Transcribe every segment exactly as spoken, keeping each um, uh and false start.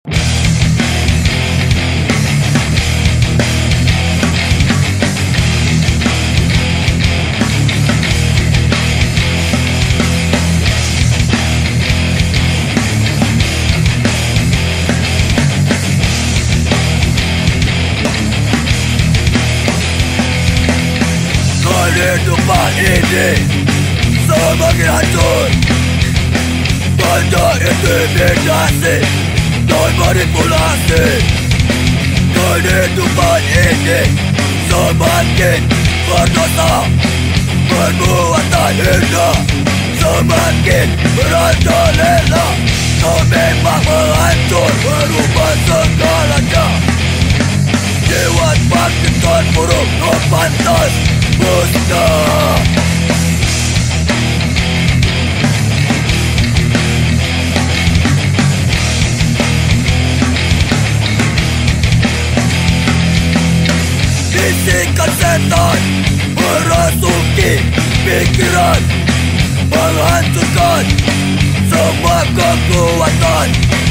Kehidupan ini semakin hancur, banyak intimidasi dan manipulasi. Kehidupan ini semakin berdosa, perbuatan indah semakin merajalela. Kau memang menghancur, merubah segalanya. Jiwa makin terpuruk, kau pantas musnah. Bisikan setan merasuki pikiran, menghancurkan semua kekuatan,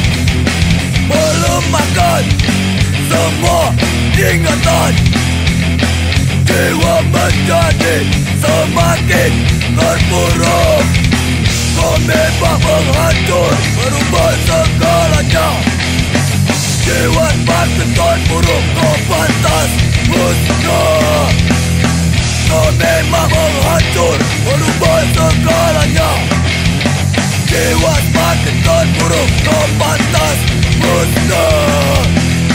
melemahkan semua ingatan. Jiwa menjadi semakin terpuruk, kau memang menghancur, merubah segalanya. Jiwa makin terpuruk, kau pantas musnah. Kau memang menghancur, merubah segalanya. Jiwa makin terpuruk, kau pantas musnah.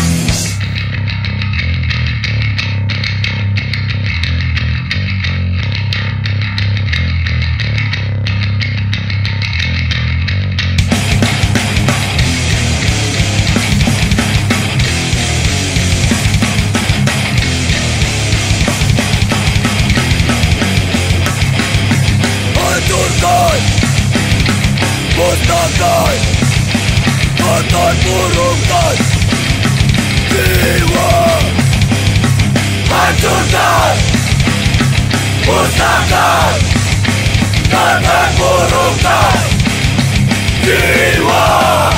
Hancurkan, musnahkan, terpurukkan jiwa. Hancurkan, musnahkan, terpurukkan jiwa.